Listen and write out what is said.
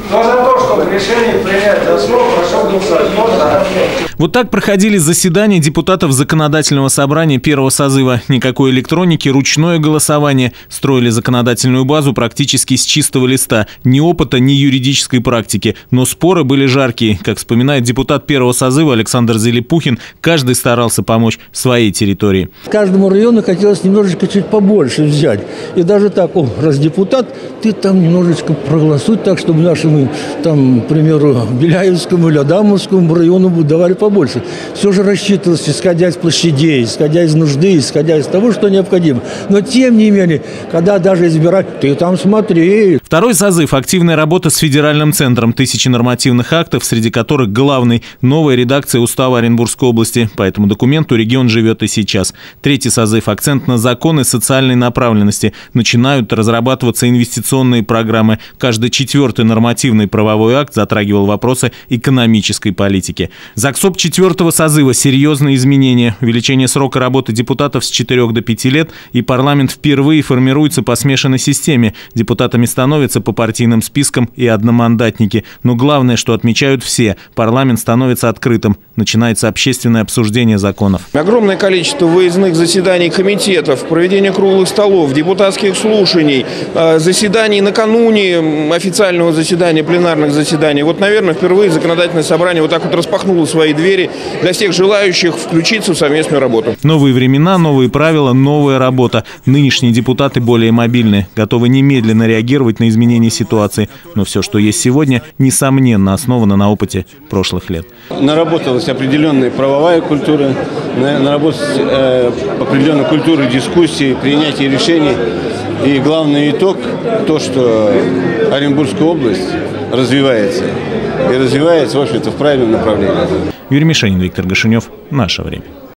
Кто за то, чтобы решение принять за основу, прошу голосовать. Кто за? Вот так проходили заседания депутатов Законодательного собрания первого созыва. Никакой электроники, ручное голосование. Строили законодательную базу практически с чистого листа. Ни опыта, ни юридической практики. Но споры были жаркие. Как вспоминает депутат первого созыва Александр Зелепухин, каждый старался помочь своей территории. Каждому району хотелось немножечко чуть побольше взять. И даже так, раз депутат, ты там немножечко проголосуй так, чтобы нашему, там, к примеру, Беляевскому или Адамовскому району давали побольше. Все же рассчитывалось, исходя из площадей, исходя из нужды, исходя из того, что необходимо. Но тем не менее, когда даже избирать, ты там смотри. Второй созыв – активная работа с федеральным центром. Тысячи нормативных актов, среди которых главный – новая редакция Устава Оренбургской области. По этому документу регион живет и сейчас. Третий созыв – акцент на законы социальной направленности. Начинают разрабатываться инвестиционные программы. Каждый четвертый нормативный правовой акт затрагивал вопросы экономической политики. ЗАГСОБ четвертого созыва – серьезные изменения. Увеличение срока работы депутатов с 4 до 5 лет, и парламент впервые формируется по смешанной системе. Депутатами становятся по партийным спискам и одномандатники. Но главное, что отмечают все – парламент становится открытым. Начинается общественное обсуждение законов. Огромное количество выездных заседаний комитетов, проведение круглых столов, депутатских слушаний, заседаний накануне официального заседания, пленарных заседаний. Вот, наверное, впервые законодательное собрание вот так вот распахнуло свои двери для всех желающих включиться в совместную работу. Новые времена, новые правила, новая работа. Нынешние депутаты более мобильны, готовы немедленно реагировать на изменения ситуации. Но все, что есть сегодня, несомненно основано на опыте прошлых лет. Наработалась определенная правовая культура, наработалась определенная культура дискуссии, принятия решений. И главный итог – то, что Оренбургская область развивается. И развивается, в общем-то, в правильном направлении. Юрий Мишенин, Виктор Гашинев. Наше время.